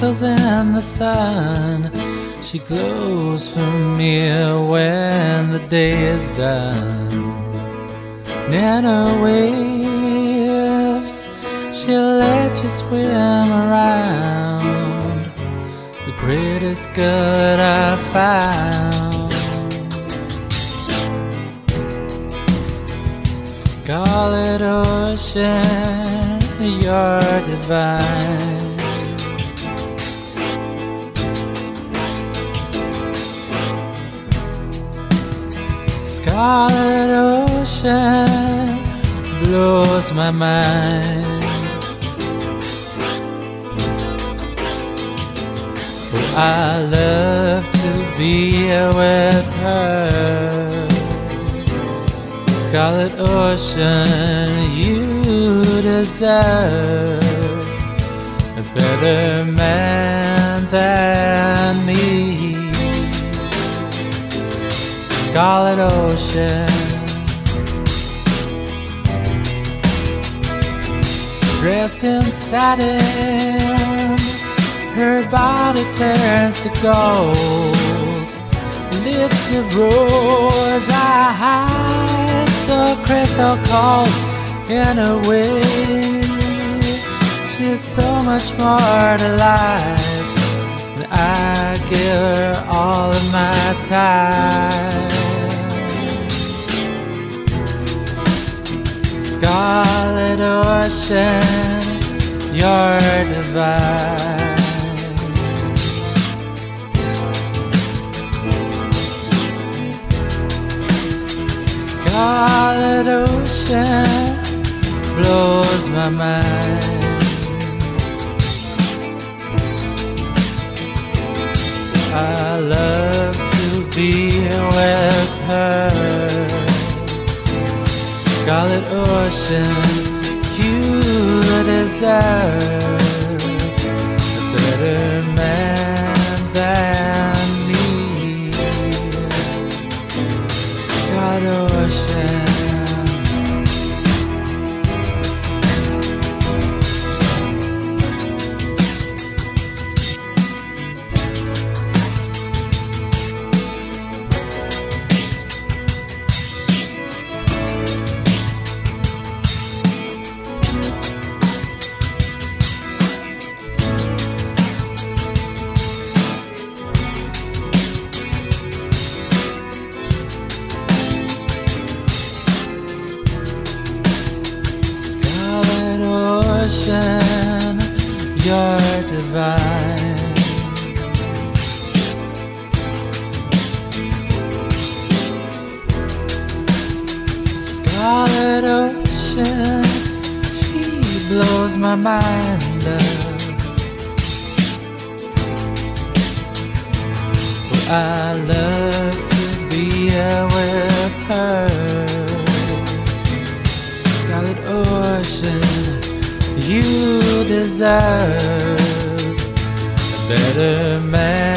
sparkles in the sun. She glows for me when the day is done. In her waves, she'll let you swim around. The greatest good I found. Scarlet ocean, you're divine. Scarlet ocean blows my mind. Oh, I love to be with her. Scarlet ocean, you deserve a better man than me. Scarlet ocean, dressed in satin, her body turns to gold. Lips of rose, eyes so crystal cold. In a way, she's so much more to life. And I give her all of my time. Scarlet ocean, you're divine. Scarlet ocean blows my mind. I love to be with her. Scarlet ocean, you deserve a better man than me. Scarlet ocean, you're divine. Scarlet ocean, she blows my mind up. Oh, I love to be with her. Scarlet ocean, you deserve a better man